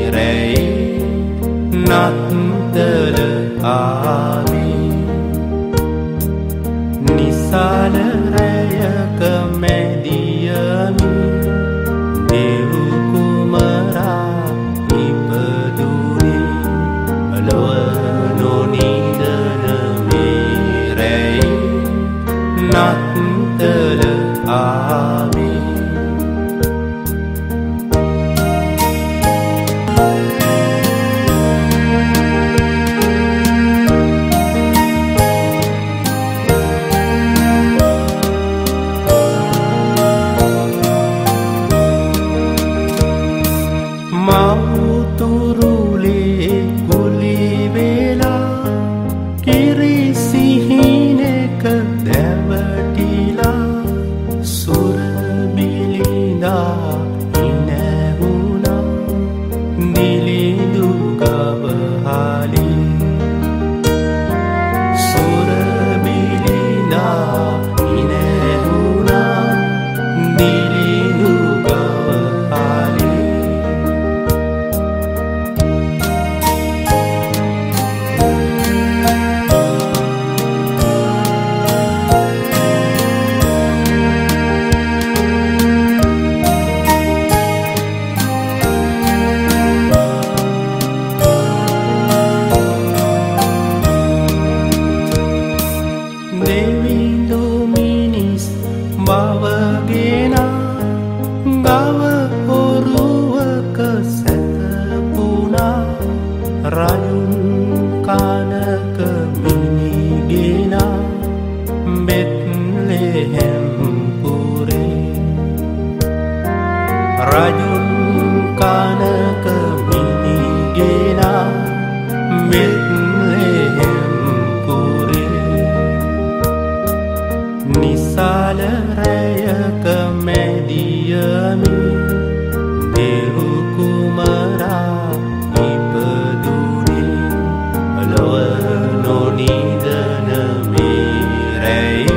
රැයි නත්තල ආවි නිසාල රැයක මැදියමි දෙව් කුමරා ඉපදුනේ ලොව නොනිදන මේ රැයි නත්තල ආවි මවුතුරුලේ ගුලි වෙලා කිරිසිහිනෙක දැවටිලා සුරබිලිඳා ඉනැහුණා නිලිඳු ගවහලි සුරබිලිඳා ඉනැහුණා නිලිඳු ගවහලි දෙවිඳු මිනිස් මවගෙනා ගව ඔරුවක සැතපුණා රජුන් කනක මිනිගෙනා බෙත්ලෙහෙම් පුරේ රජුන් කනක මිනිගෙනා බෙත්ලෙහෙම් නිසාල රැයක මැදියමි දෙව් කුමරා ඉපදුනේ ලොව නොනිදන මේ රැයි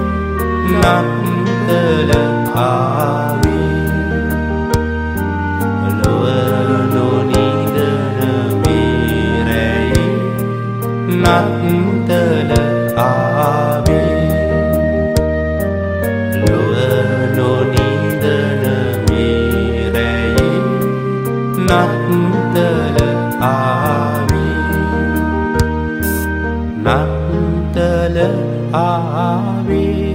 නත්තල ආවි ලොව නොනිදන මේ රැයි නත්තල ආවි නොනිදන මේ රැයි නත්තල ආවි නත්තල ආවි